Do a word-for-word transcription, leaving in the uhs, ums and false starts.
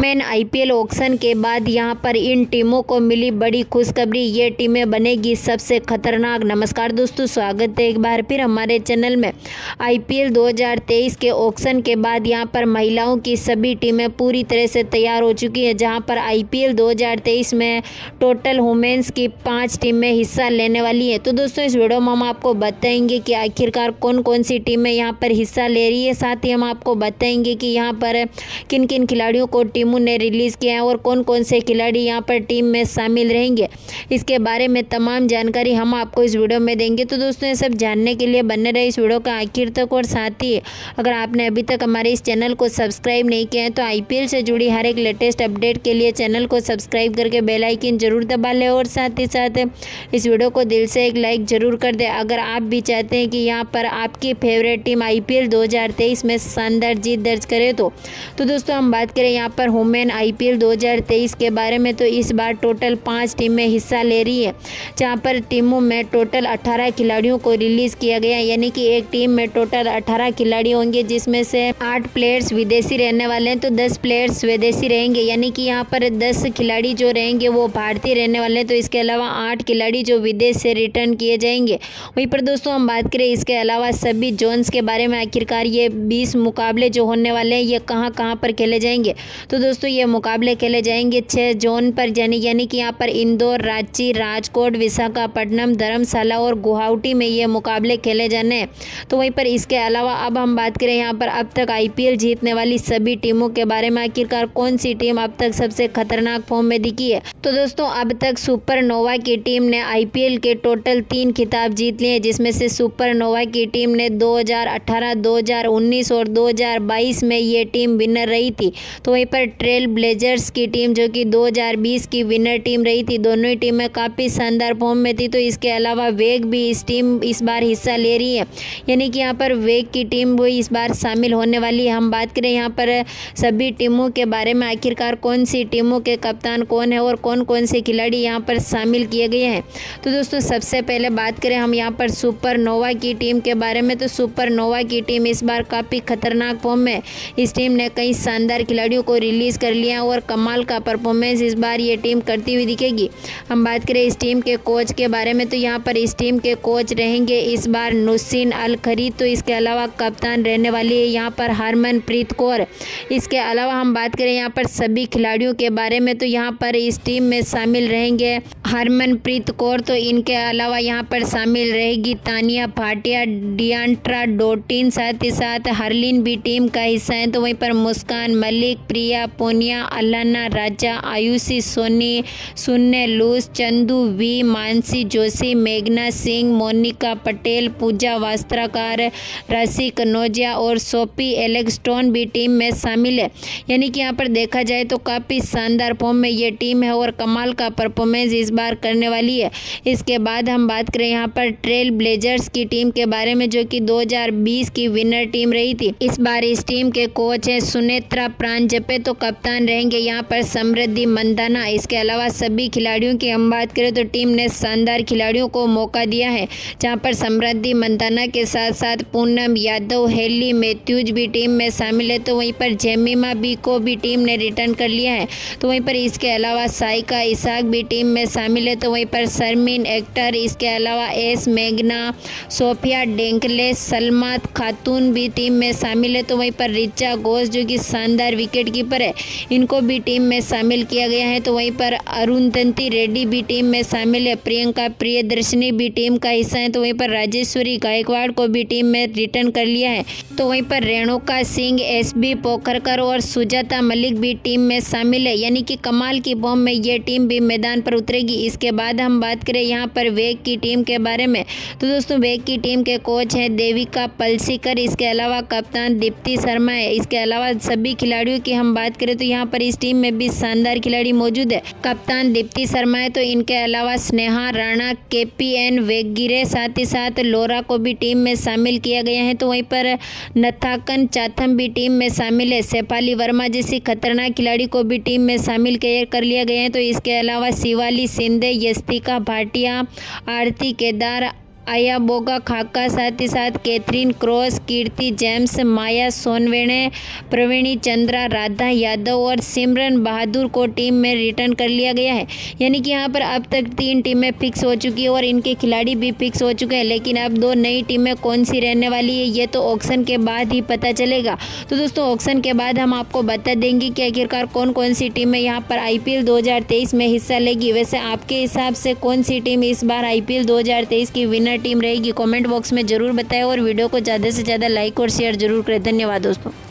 Women IPL auction के बाद यहां पर इन टीमों को मिली बड़ी खुशखबरी। ये टीमें बनेगी सबसे खतरनाक। नमस्कार दोस्तों, स्वागत है एक बार फिर हमारे चैनल में। आईपीएल दो हज़ार तेईस के ऑक्शन के बाद यहां पर महिलाओं की सभी टीमें पूरी तरह से तैयार हो चुकी हैं। जहां पर आईपीएल दो हज़ार तेईस में टोटल वुमेन्स की पाँच टीमें हिस्सा लेने वाली हैं। तो दोस्तों इस वीडियो में हम आपको बताएंगे कि आखिरकार कौन कौन सी टीमें यहां पर हिस्सा ले रही है। साथ ही हम आपको बताएंगे कि यहां पर किन किन खिलाड़ियों को टीमों ने रिलीज़ किया है और कौन कौन से खिलाड़ी यहां पर टीम में शामिल रहेंगे। इसके बारे में तमाम जानकारी हम आपको इस वीडियो में देंगे। तो दोस्तों ये सब जानने के लिए बने रहे इस वीडियो का आखिर तक। और साथ ही अगर आपने अभी तक हमारे इस चैनल को सब्सक्राइब नहीं किया है तो आईपीएल से जुड़ी हर एक लेटेस्ट अपडेट के लिए चैनल को सब्सक्राइब करके बेल आइकन जरूर दबा लें। और साथ ही साथ इस वीडियो को दिल से एक लाइक ज़रूर कर दें अगर आप भी चाहते हैं कि यहाँ पर आपकी फेवरेट टीम आईपीएल दो हज़ार तेईस में शानदार जीत दर्ज करे। तो तो दोस्तों हम बात करें यहाँ पर वुमेन आईपीएल दो हज़ार तेईस के बारे में, तो इस बार टोटल पाँच टीमें हिस्सा ले रही है। जहाँ पर टीमों में टोटल अठारह खिलाड़ियों को रिलीज़ किया गया है, यानी कि एक टीम में टोटल अठारह खिलाड़ी होंगे, जिसमें से आठ प्लेयर्स विदेशी रहने वाले हैं तो दस प्लेयर्स विदेशी रहेंगे। यानी कि यहाँ पर दस खिलाड़ी जो रहेंगे वो भारतीय रहने वाले हैं। तो इसके अलावा आठ खिलाड़ी जो विदेश से रिटर्न किए जाएंगे। वहीं पर दोस्तों हम बात करें इसके अलावा सभी जोन्स के बारे में, आखिरकार ये बीस मुकाबले जो होने वाले हैं ये कहाँ कहाँ पर खेले जाएंगे। तो दोस्तों ये मुकाबले खेले जाएंगे छः जोन पर, यानी यानी कि यहाँ पर इंदौर, रांची, राजकोट, विशाखापट्टनम, धर्मशाला और गुवाहाटी में ये मुकाबले खेले जाने हैं। तो वहीं पर इसके अलावा अब हम बात करें यहाँ पर अब तक आईपीएल जीतने वाली सभी टीमों के बारे में, आखिरकार कौन सी टीम अब तक सबसे खतरनाक फॉर्म में दिखी है। तो दोस्तों अब तक सुपरनोवा की टीम ने आईपीएल के टोटल तीन खिताब जीत लिए, जिसमें से सुपरनोवा की टीम ने दो हज़ार अठारह, दो हज़ार उन्नीस और दो हज़ार बाईस में ये टीम विनर रही थी। तो वहीं पर ट्रेल ब्लेजर्स की टीम जो कि दो हज़ार बीस की विनर टीम रही थी, दोनों ही टीमें काफ़ी शानदार फॉर्म में थी। तो इसके अलावा वेग भी इस टीम इस बार हिस्सा ले रही है, यानी कि यहाँ पर वेग की टीम वो इस बार शामिल होने वाली है। हम बात करें यहाँ पर सभी टीमों के बारे में, आखिरकार कौन सी टीमों के कप्तान कौन है और कौन कौन से खिलाड़ी यहाँ पर शामिल किए गए हैं। तो दोस्तों सबसे पहले बात करें हम यहाँ पर सुपरनोवा की टीम के बारे में, तो सुपरनोवा की टीम इस बार काफ़ी खतरनाक फॉर्म में। इस टीम ने कई शानदार खिलाड़ियों को रिलीज़ कर लिया और कमाल का परफॉर्मेंस इस बार ये टीम करती हुई दिखेगी। हम बात करें इस टीम के कोच के बारे में, तो यहाँ पर इस टीम के कोच रहेंगे इस बार नुसीन अल खरीद। तो इसके अलावा कप्तान रहने वाली है यहाँ पर हरमनप्रीत कौर। इसके अलावा हम बात करें यहाँ पर सभी खिलाड़ियों के बारे में, तो यहाँ पर इस टीम में शामिल रहेंगे हरमनप्रीत कौर। तो इनके अलावा यहाँ पर शामिल रहेगी तानिया भाटिया, डियांट्रा डोटिन, साथ ही साथ हरलिन भी टीम का हिस्सा है। तो वहीं पर Muskan Malik, Priya Punia, Alana Raja, Ayushi Soni, Sune Luus, Chandu V, Mansi Joshi, मेघना सिंह, मोनिका पटेल, पूजा वास्त्राकार, राशि कनौजिया और सोफी एलेक्स्टोन भी टीम में शामिल है। यानी कि यहाँ पर देखा जाए तो काफ़ी शानदार फॉर्म में ये टीम है और कमाल का परफॉर्मेंस इस बार करने वाली है। इसके बाद हम बात करें यहाँ पर ट्रेल ब्लेजर्स की टीम के बारे में, जो कि दो हज़ार बीस की विनर टीम रही थी। इस बार इस टीम के कोच हैं सुनेत्रा प्रांजपे, तो कप्तान रहेंगे यहाँ पर समृद्धि मंदाना। इसके अलावा सभी खिलाड़ियों की हम बात करें तो टीम ने शानदार खिलाड़ियों को मौका दिया है, जहाँ पर समृद्धि मंदाना के साथ साथ पूनम यादव, हेली मैथ्यूज भी टीम में शामिल है। तो वहीं पर जेमिमा बी को भी टीम ने रिटर्न कर लिया है। तो वहीं पर इसके अलावा साइका इसाक भी टीम में शामिल है। तो वहीं पर शर्मीन एक्टर, इसके अलावा एस मेघना, सोफिया डेंकले, सलमा खातून भी टीम में शामिल है। तो वहीं पर रिचा घोष जो कि शानदार विकेट कीपर है, इनको भी टीम में शामिल किया गया है। तो वहीं पर अरुंधति रेड्डी भी टीम में शामिल है। प्रियंका प्रियदर्शनी भी टीम का हिस्सा है। तो वहीं पर राजेश्वरी गायकवाड़ को भी टीम में रिटर्न कर लिया है। तो वहीं पर रेणुका सिंह, एस बी पोखरकर और सुजाता मलिक भी टीम में शामिल है। यानी कि कमाल की फॉर्म में ये टीम भी मैदान पर उतरेगी। इसके बाद हम बात करें यहाँ पर वेग की टीम के बारे में, तो दोस्तों वेग की टीम के कोच हैं देविका पलसीकर। इसके अलावा कप्तान दीप्ति शर्मा है। इसके अलावा सभी खिलाड़ियों की हम बात करें तो यहाँ पर इस टीम में भी शानदार खिलाड़ी मौजूद है। कप्तान दीप्ति शर्मा है, तो इनके अलावा स्नेहा राणा, केपीएन वेगिरे, साथ ही साथ लोरा को भी टीम में शामिल किया गया है। तो वहीं पर नथाकन चाथम भी टीम में शामिल है। शेफाली वर्मा जैसी खतरनाक खिलाड़ी को भी टीम में शामिल कर लिया गया है। तो इसके अलावा शिवाली शिंदे, यस्तिका भाटिया, आरती केदार, आया बोगा खाका, साथ ही साथ Catherine Cross, Kirti James, Maya Sonawane, Praveeni Chandra, Radha Yadav और सिमरन बहादुर को टीम में रिटर्न कर लिया गया है। यानी कि यहाँ पर अब तक तीन टीमें फिक्स हो चुकी है और इनके खिलाड़ी भी फिक्स हो चुके हैं, लेकिन अब दो नई टीमें कौन सी रहने वाली है ये तो ऑक्शन के बाद ही पता चलेगा। तो दोस्तों ऑक्शन के बाद हम आपको बता देंगे कि आखिरकार कौन कौन सी टीमें यहाँ पर आईपीएल दो हज़ार तेईस में हिस्सा लेगी। वैसे आपके हिसाब से कौन सी टीम इस बार आईपीएल दो हज़ार तेईस की विनर टीम रहेगी, कमेंट बॉक्स में जरूर बताएं और वीडियो को ज़्यादा से ज़्यादा लाइक और शेयर जरूर करें। धन्यवाद दोस्तों।